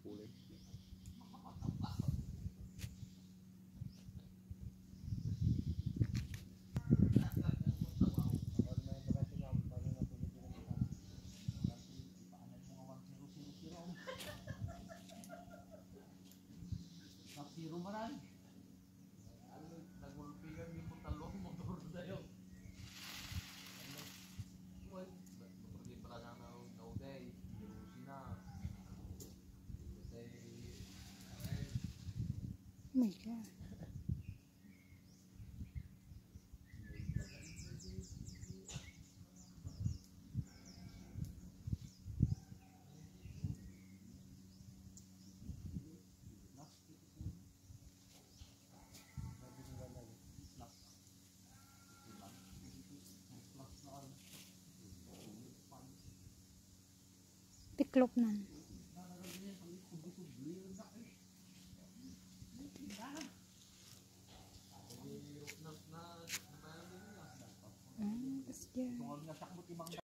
kulay. Zero maran. Nagulpigan yung talong motor na yun. Pergi pala na nauday. Yusin na. Oh my God. Tiklop na. Tapos yan.